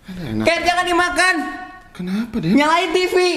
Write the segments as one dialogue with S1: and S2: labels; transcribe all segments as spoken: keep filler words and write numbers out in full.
S1: Ken, jangan dimakan.
S2: Kenapa, Den?
S1: Nyalain T V.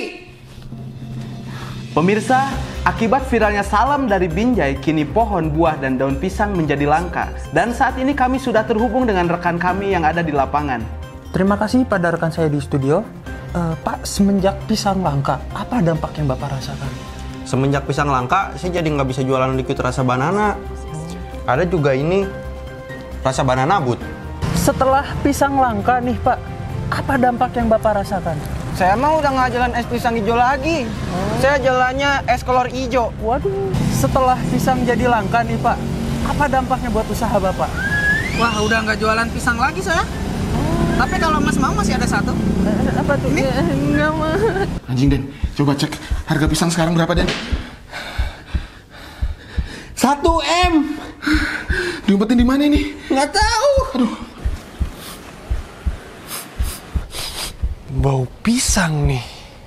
S3: Pemirsa, akibat viralnya salam dari Binjai, kini pohon, buah, dan daun pisang menjadi langka. Dan saat ini kami sudah terhubung dengan rekan kami yang ada di lapangan.
S4: Terima kasih pada rekan saya di studio. Uh, Pak, semenjak pisang langka, apa dampak yang Bapak rasakan?
S5: Semenjak pisang langka, saya jadi nggak bisa jualan liquid rasa banana. Ada juga ini, rasa banana but.
S4: Setelah pisang langka nih Pak, apa dampak yang Bapak rasakan?
S5: Saya mah udah nggak jalan es pisang hijau lagi. Oh. Saya jalannya es kolor hijau.
S4: Waduh, setelah pisang jadi langka nih Pak, apa dampaknya buat usaha Bapak?
S6: Wah, udah nggak jualan pisang lagi saya. Tapi kalau Mas mau masih ada satu.
S4: Eh, apa tuh?
S6: Ini?
S4: Nggak mau.
S2: Anjing, Den. Coba cek harga pisang sekarang berapa, Den?
S1: Satu M.
S2: Diumpetin di mana ini?
S1: Nggak tahu.
S2: Aduh.
S5: Bau pisang nih.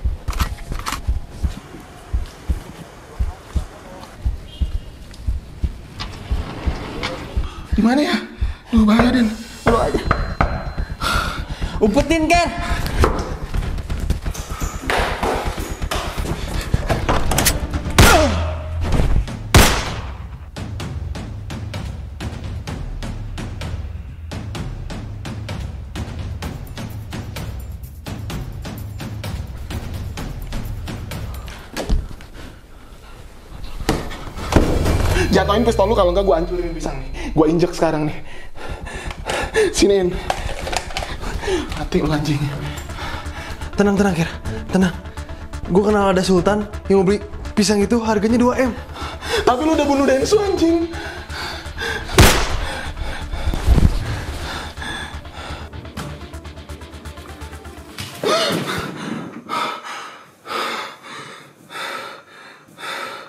S2: Di mana ya? Duh, bahaya, Den.
S1: Lu aja. Umpetin, Ken.
S2: Jatuhin pistol lu, kalau enggak gue hancurin pisang nih. Gue injek sekarang nih. Siniin. Mati lu anjing.
S5: Tenang, tenang, Kir. Tenang. Gue kenal ada Sultan yang mau beli pisang itu harganya dua M.
S2: Tapi lu udah bunuh Densu, anjing.